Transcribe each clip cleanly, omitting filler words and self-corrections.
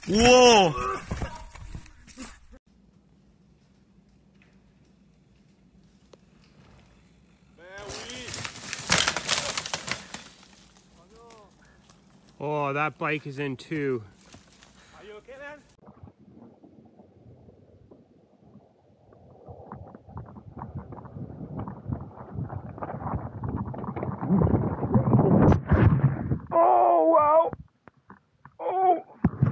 Whoa! Oh, that bike is in too. Are you okay, man? Oh, wow! Oh!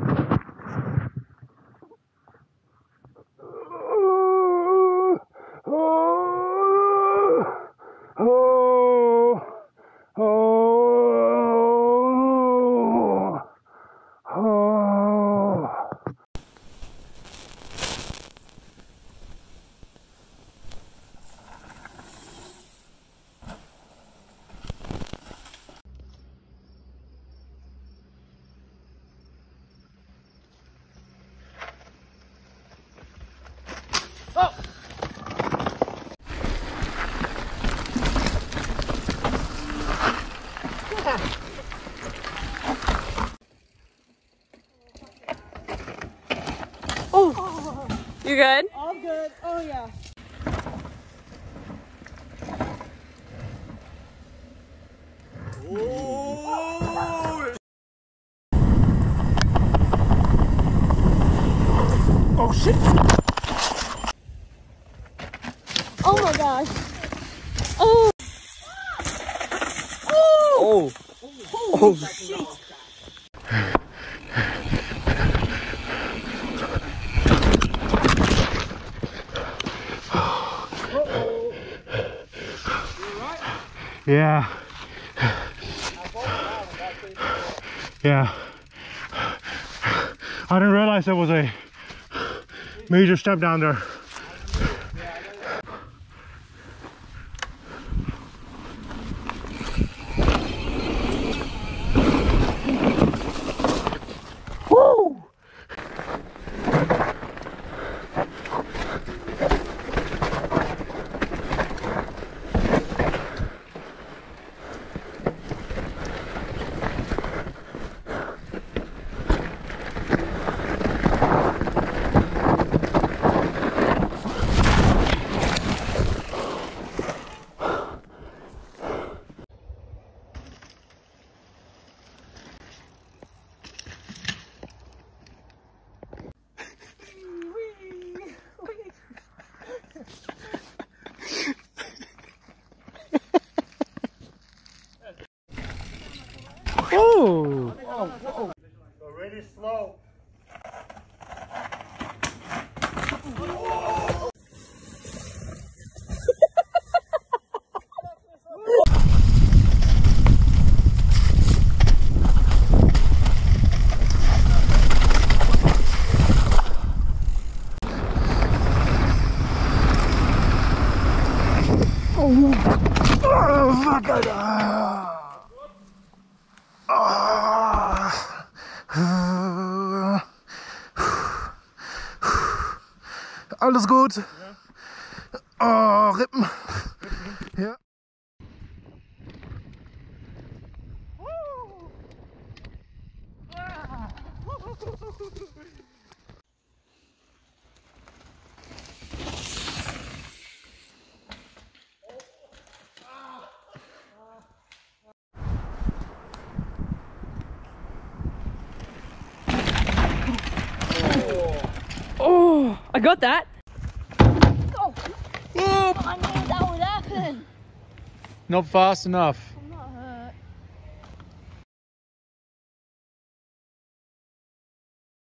Oh, you good? All good. Oh yeah. Oh shit! Oh my gosh. Oh. Oh! Oh shit! Yeah. Yeah. I didn't realize there was a major step down there. Woo! Oh! Go really slow. Oh my god! Alles gut? Ja. Oh, Rippen. Ja. Oh, I got that. Oh, I knew that would happen. Not fast enough.